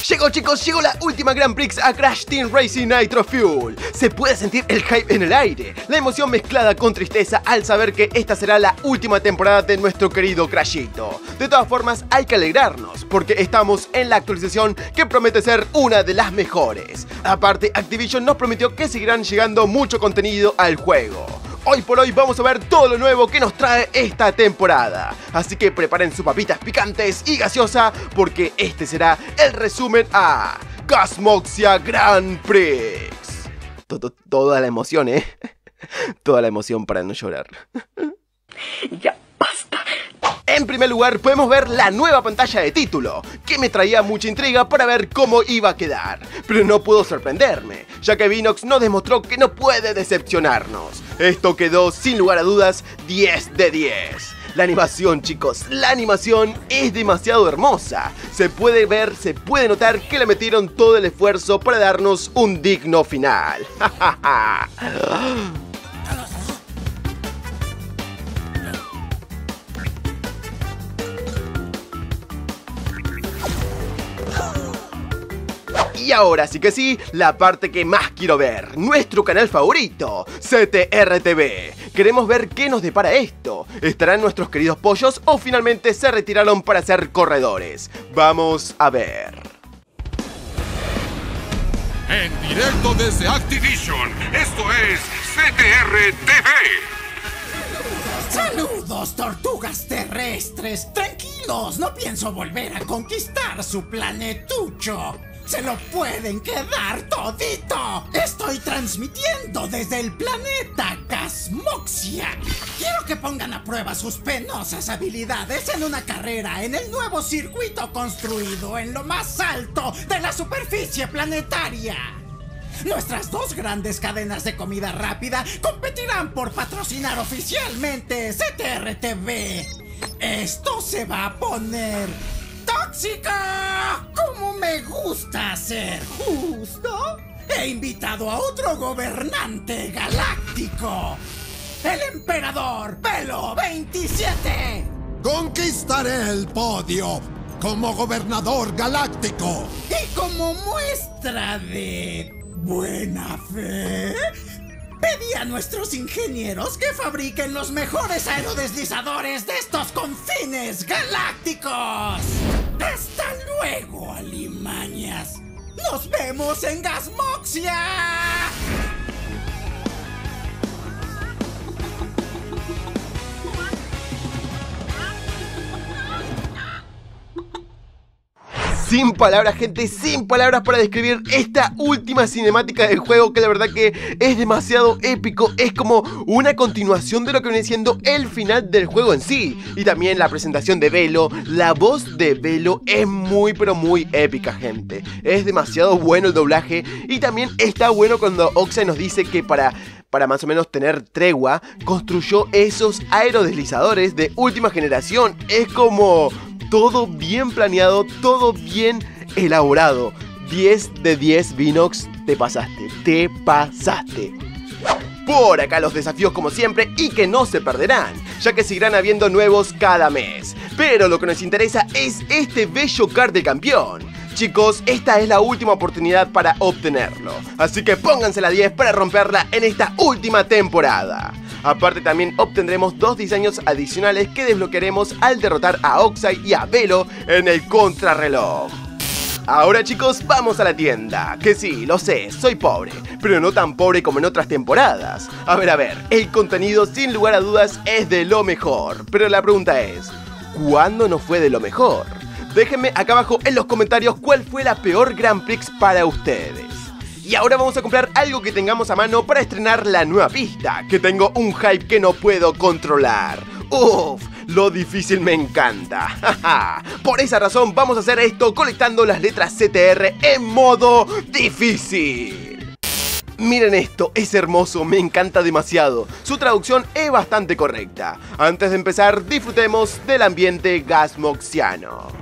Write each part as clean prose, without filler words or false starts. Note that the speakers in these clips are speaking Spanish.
Llegó, chicos, llegó la última Grand Prix a Crash Team Racing Nitro Fuel. Se puede sentir el hype en el aire, la emoción mezclada con tristeza al saber que esta será la última temporada de nuestro querido Crashito. De todas formas, hay que alegrarnos, porque estamos en la actualización que promete ser una de las mejores. Aparte, Activision nos prometió que seguirán llegando mucho contenido al juego. Hoy por hoy vamos a ver todo lo nuevo que nos trae esta temporada. Así que preparen sus papitas picantes y gaseosa, porque este será el resumen a Gasmoxia Grand Prix. Toda la emoción, Toda la emoción para no llorar. Ya basta. En primer lugar, podemos ver la nueva pantalla de título, que me traía mucha intriga para ver cómo iba a quedar. Pero no pudo sorprenderme, ya que Vinox nos demostró que no puede decepcionarnos. Esto quedó, sin lugar a dudas, 10 de 10. La animación, chicos, la animación es demasiado hermosa. Se puede ver, se puede notar que le metieron todo el esfuerzo para darnos un digno final. Y ahora sí que sí, la parte que más quiero ver, nuestro canal favorito, CTR-TV. Queremos ver qué nos depara esto. ¿Estarán nuestros queridos pollos o finalmente se retiraron para ser corredores? Vamos a ver. En directo desde Activision, esto es CTR-TV. ¡Saludos, tortugas terrestres! Tranquilos, no pienso volver a conquistar su planetucho. ¡Se lo pueden quedar todito! Estoy transmitiendo desde el planeta Gasmoxia. Quiero que pongan a prueba sus penosas habilidades en una carrera en el nuevo circuito construido en lo más alto de la superficie planetaria. Nuestras dos grandes cadenas de comida rápida competirán por patrocinar oficialmente CTR-TV. Esto se va a poner tóxica. ¡Cómo me gusta ser justo! He invitado a otro gobernante galáctico, el emperador Velo 27. Conquistaré el podio como gobernador galáctico. Y como muestra de buena fe, pedí a nuestros ingenieros que fabriquen los mejores aerodeslizadores de estos confines galácticos. ¡Hasta luego, alimañas! ¡Nos vemos en Gasmoxia! Sin palabras, gente, sin palabras para describir esta última cinemática del juego, que la verdad que es demasiado épico. Es como una continuación de lo que viene siendo el final del juego en sí. Y también la presentación de Velo, la voz de Velo es muy pero muy épica, gente. Es demasiado bueno el doblaje. Y también está bueno cuando Oxide nos dice que para más o menos tener tregua, construyó esos aerodeslizadores de última generación. Es como todo bien planeado, todo bien elaborado. 10 de 10, Vinox, te pasaste, te pasaste. Por acá los desafíos como siempre y que no se perderán, ya que seguirán habiendo nuevos cada mes. Pero lo que nos interesa es este bello card del campeón. Chicos, esta es la última oportunidad para obtenerlo, así que pónganse la 10 para romperla en esta última temporada. Aparte también obtendremos 2 diseños adicionales que desbloquearemos al derrotar a Oxide y a Velo en el contrarreloj. Ahora, chicos, vamos a la tienda. Que sí, lo sé, soy pobre, pero no tan pobre como en otras temporadas. A ver, el contenido sin lugar a dudas es de lo mejor, pero la pregunta es, ¿cuándo no fue de lo mejor? Déjenme acá abajo en los comentarios cuál fue la peor Grand Prix para ustedes. Y ahora vamos a comprar algo que tengamos a mano para estrenar la nueva pista, que tengo un hype que no puedo controlar. ¡Uf! Lo difícil me encanta. Por esa razón vamos a hacer esto colectando las letras CTR en modo difícil. Miren esto, es hermoso, me encanta demasiado. Su traducción es bastante correcta. Antes de empezar, disfrutemos del ambiente gasmoxiano.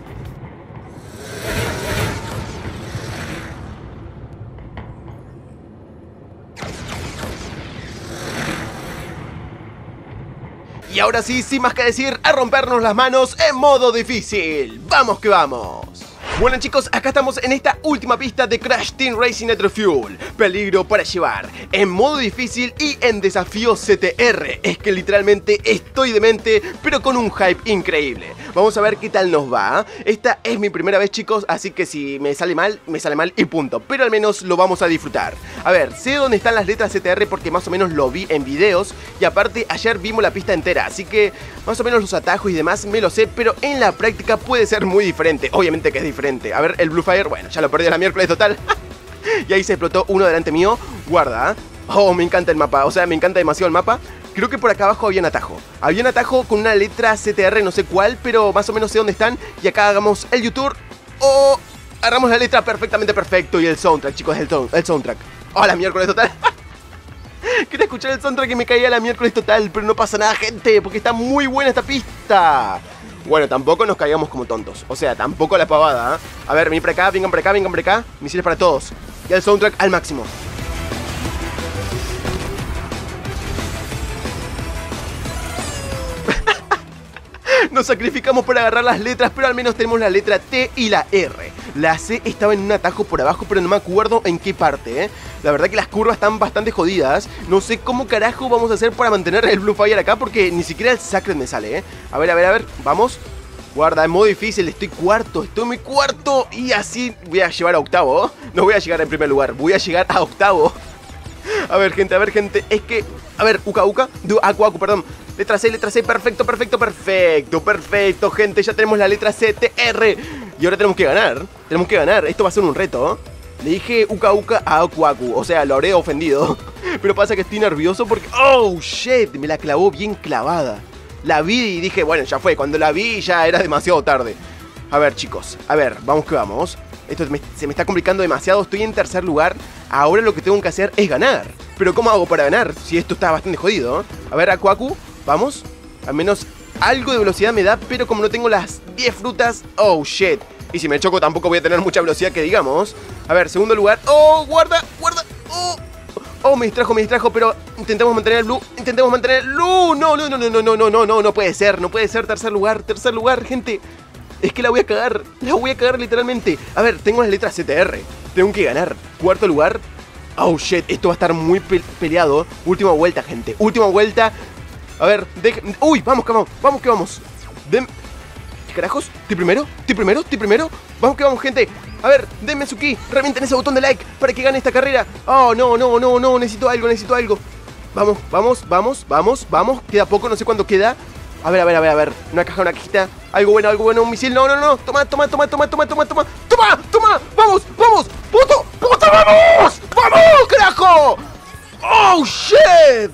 Y ahora sí, sin más que decir, a rompernos las manos en modo difícil. ¡Vamos que vamos! Bueno chicos, acá estamos en esta última pista de Crash Team Racing Nitro Fuel. Peligro para llevar, en modo difícil y en desafío CTR. Es que literalmente estoy demente, pero con un hype increíble. Vamos a ver qué tal nos va. Esta es mi primera vez chicos, así que si me sale mal y punto. Pero al menos lo vamos a disfrutar. A ver, sé dónde están las letras CTR porque más o menos lo vi en videos. Y aparte ayer vimos la pista entera, así que más o menos los atajos y demás me lo sé. Pero en la práctica puede ser muy diferente. Obviamente que es diferente. A ver, el Blue Fire, bueno, ya lo perdí a la miércoles total. Y ahí se explotó uno delante mío. Guarda. Oh, me encanta el mapa, o sea, me encanta demasiado el mapa. Creo que por acá abajo había un atajo. Había un atajo con una letra CTR, no sé cuál, pero más o menos sé dónde están. Y acá hagamos el YouTube. Oh, agarramos la letra perfectamente perfecto. Y el soundtrack, chicos, el soundtrack. Oh, la miércoles total. Quería escuchar el soundtrack y me caía la miércoles total. Pero no pasa nada, gente, porque está muy buena esta pista. Bueno, tampoco nos caigamos como tontos. O sea, tampoco la pavada, ¿eh? A ver, vengan por acá, vengan por acá, vengan por acá. Misiles para todos. Y el soundtrack al máximo. Nos sacrificamos por agarrar las letras, pero al menos tenemos la letra T y la R. La C estaba en un atajo por abajo, pero no me acuerdo en qué parte, ¿eh? La verdad que las curvas están bastante jodidas. No sé cómo carajo vamos a hacer para mantener el Blue Fire acá, porque ni siquiera el Sacred me sale, ¿eh? A ver, vamos. Guarda, es modo difícil, estoy muy cuarto. Y así voy a llevar a octavo. No voy a llegar en primer lugar, voy a llegar a octavo. A ver, gente, es que... A ver, Aku, perdón. Letra C, perfecto, gente. Ya tenemos la letra CTR. Y ahora tenemos que ganar. Esto va a ser un reto. Le dije Uka a Aku, o sea, lo habré ofendido. Pero pasa que estoy nervioso porque... ¡Oh, shit! Me la clavó bien clavada. La vi y dije, bueno, ya fue. Cuando la vi ya era demasiado tarde. A ver, chicos, vamos que vamos. Esto se me está complicando demasiado. Estoy en tercer lugar. Ahora lo que tengo que hacer es ganar. Pero ¿cómo hago para ganar? Si esto está bastante jodido. A ver, Aku, vamos. Al menos algo de velocidad me da. Pero como no tengo las 10 frutas... ¡Oh, shit! Y si me choco tampoco voy a tener mucha velocidad que digamos. A ver, segundo lugar. ¡Oh, guarda! Oh, me distrajo, pero intentemos mantener el blue. No puede ser, tercer lugar, gente. Es que la voy a cagar literalmente. A ver, tengo las letras CTR. Tengo que ganar. Cuarto lugar. Oh, shit, esto va a estar muy peleado. Última vuelta, gente, última vuelta. A ver, uy, vamos que vamos. ¿Qué carajos? ¿Estoy primero? Vamos que vamos, gente. A ver, denme su ki, revienten ese botón de like para que gane esta carrera. Oh, no, necesito algo. Vamos. Queda poco, no sé cuánto queda. A ver. Una cajita. Algo bueno, un misil. No. Toma. Vamos. Puto, vamos. Vamos, carajo. Oh, shit.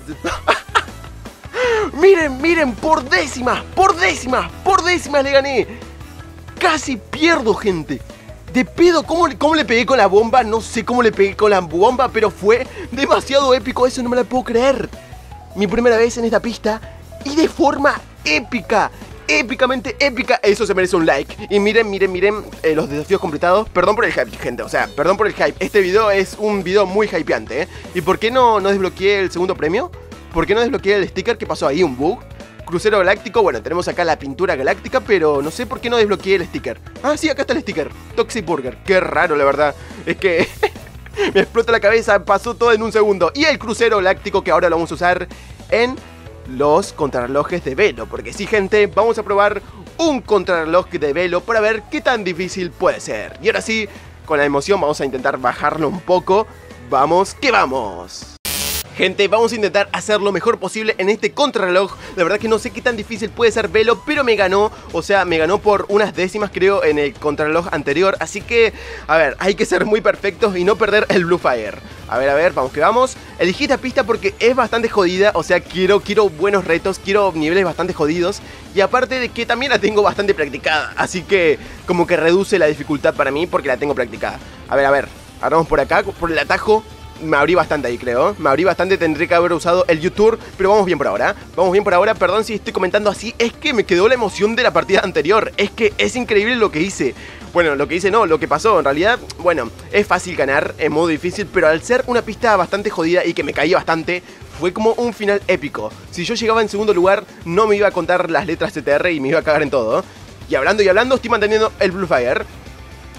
Miren, por décimas le gané. Casi pierdo, gente. De pedo, ¿cómo le pegué con la bomba? No sé cómo le pegué con la bomba, pero fue demasiado épico, eso no me la puedo creer. Mi primera vez en esta pista y de forma épica, épicamente épica. Eso se merece un like. Y miren los desafíos completados. Perdón por el hype, gente, o sea, perdón por el hype. Este video es un video muy hypeante, ¿eh? ¿Y por qué no desbloqueé el segundo premio? ¿Por qué no desbloqueé el sticker? ¿Qué pasó ahí? ¿Un bug? Crucero galáctico, bueno, tenemos acá la pintura galáctica, pero no sé por qué no desbloqueé el sticker. Ah, sí, acá está el sticker, Toxic Burger. Qué raro, la verdad. Es que me explota la cabeza, pasó todo en un segundo. Y el crucero galáctico que ahora lo vamos a usar en los contrarrelojes de velo. Porque sí, gente, vamos a probar un contrarreloj de velo para ver qué tan difícil puede ser. Y ahora sí, con la emoción vamos a intentar bajarlo un poco. Vamos, que vamos. Gente, vamos a intentar hacer lo mejor posible en este contrarreloj. La verdad que no sé qué tan difícil puede ser velo, pero me ganó. O sea, me ganó por unas décimas, creo, en el contrarreloj anterior. Así que, a ver, hay que ser muy perfectos y no perder el Blue Fire. A ver, vamos que vamos. Elegí esta pista porque es bastante jodida. O sea, quiero buenos retos, quiero niveles bastante jodidos. Y aparte de que también la tengo bastante practicada. Así que, como que reduce la dificultad para mí porque la tengo practicada. A ver, ahora vamos por acá, por el atajo. Me abrí bastante ahí, creo. Tendré que haber usado el YouTube. Pero vamos bien por ahora. Perdón si estoy comentando así. Es que me quedó la emoción de la partida anterior. Es que es increíble lo que hice. Bueno, lo que hice no, lo que pasó. En realidad, bueno, es fácil ganar en modo difícil. Pero al ser una pista bastante jodida y que me caí bastante, fue como un final épico. Si yo llegaba en segundo lugar, no me iba a contar las letras CTR y me iba a cagar en todo. Y hablando, estoy manteniendo el Blue Fire.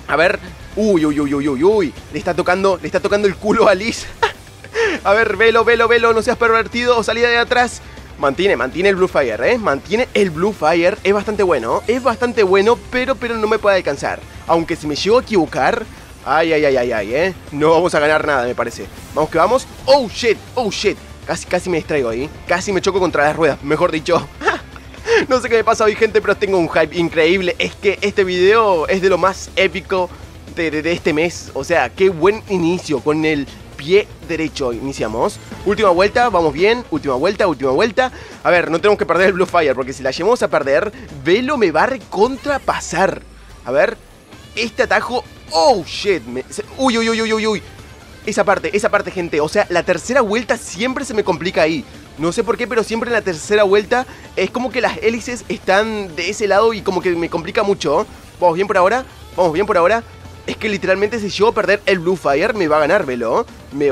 A ver. Uy. Le está tocando el culo a Liz. A ver, Velo, no seas pervertido. Salida de atrás. Mantiene el Blue Fire, mantiene el Blue Fire. Es bastante bueno, pero no me puede alcanzar. Aunque si me llego a equivocar, ay, no vamos a ganar nada, me parece. Vamos que vamos. Oh shit. Casi me distraigo ahí. Casi me choco contra las ruedas, mejor dicho. No sé qué me pasa hoy, gente, pero tengo un hype increíble. Es que este video es de lo más épico de este mes. O sea, qué buen inicio con el pie derecho. Iniciamos. Última vuelta, vamos bien. Última vuelta. A ver, no tenemos que perder el Blue Fire, porque si la llevamos a perder, Velo me va a recontrapasar. A ver, este atajo. Oh shit. Uy. Esa parte, gente. O sea, la tercera vuelta siempre se me complica ahí. No sé por qué, pero siempre en la tercera vuelta es como que las hélices están de ese lado y como que me complica mucho. Vamos bien por ahora. Es que literalmente si llego a perder el Blue Fire me va a ganar Velo. Me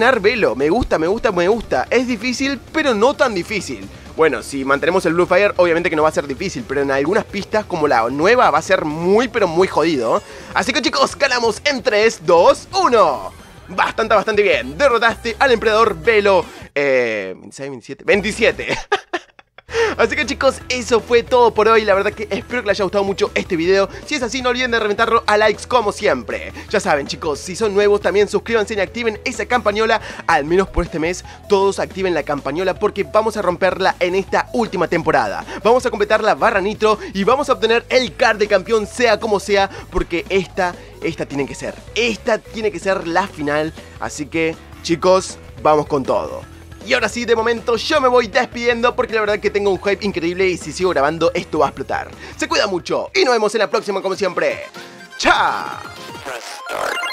gusta. Es difícil, pero no tan difícil. Bueno, si mantenemos el Blue Fire, obviamente que no va a ser difícil, pero en algunas pistas como la nueva va a ser muy, pero muy jodido. Así que chicos, ganamos en 3, 2, 1. Bastante bien. Derrotaste al emperador Velo. 26, 27. Así que chicos, eso fue todo por hoy. La verdad que espero que les haya gustado mucho este video. Si es así, no olviden de reventarlo a likes como siempre. Ya saben chicos, si son nuevos también suscríbanse y activen esa campañola. Al menos por este mes, todos activen la campañola porque vamos a romperla en esta última temporada. Vamos a completar la barra nitro y vamos a obtener el card de campeón sea como sea, porque esta tiene que ser la final. Así que chicos, vamos con todo. Y ahora sí, de momento yo me voy despidiendo porque la verdad que tengo un hype increíble y si sigo grabando esto va a explotar. Se cuida mucho y nos vemos en la próxima como siempre. ¡Chao!